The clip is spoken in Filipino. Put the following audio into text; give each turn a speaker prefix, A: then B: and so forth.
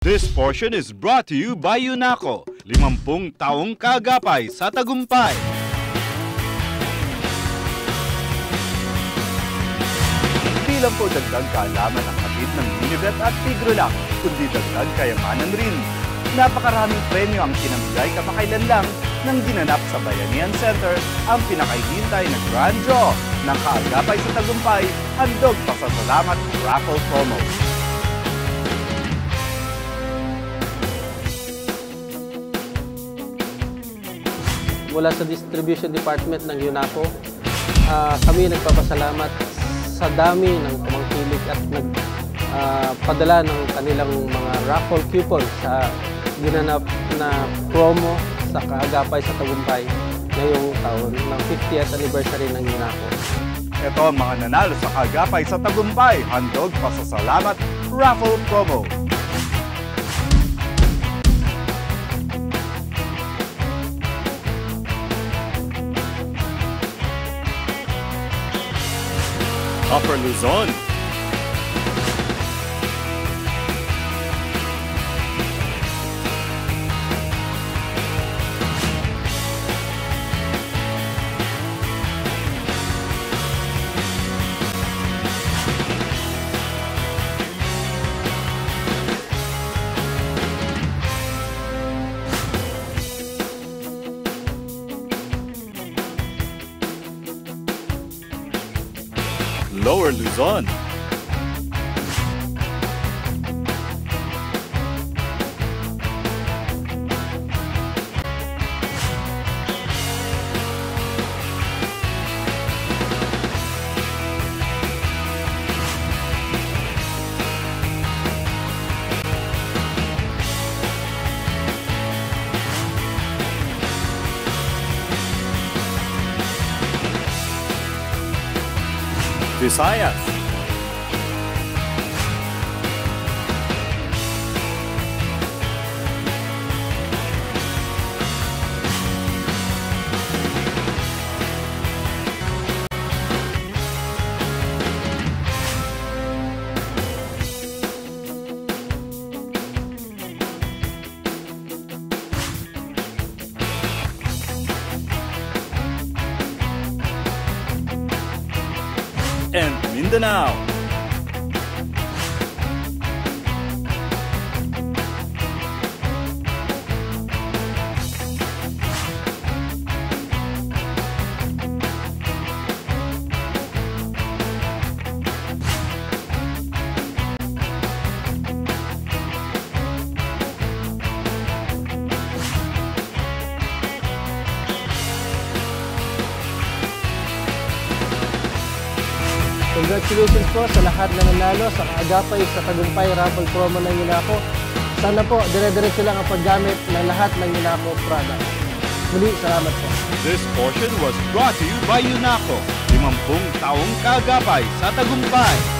A: This portion is brought to you by UNACO, 50 taong kaagapay sa tagumpay. Hindi lang po dagdag kaalaman ang hatid ng Unibet at Tigro lang, kundi dagdag kayamanan rin. Napakaraming premyo ang pinamigay kamakailan lang nang ginanap sa Bayanihan Center ang pinakaihintay na grand draw ng kaagapay sa tagumpay, handog pasasalamat raffle promo.
B: Mula sa distribution department ng UNACO, kami nagpapasalamat sa dami ng tumangkilik at nagpadala ng kanilang mga raffle coupons sa ginanap na promo sa kaagapay sa tagumpay ngayong taon ng 50th anniversary ng UNACO.
A: Ito ang mga nanalo sa kaagapay sa tagumpay, handog pasasalamat raffle promo. Upper Luzon, Lower Luzon, Visayas, and Mindanao.
B: Congratulations po sa lahat na nanalo sa kaagapay sa tagumpay raffle promo ng UNACO. Sana po dire-diretso lang ang paggamit ng lahat ng UNACO products. Muli, salamat po.
A: This portion was brought to you by UNACO, 50 taong kaagapay sa tagumpay.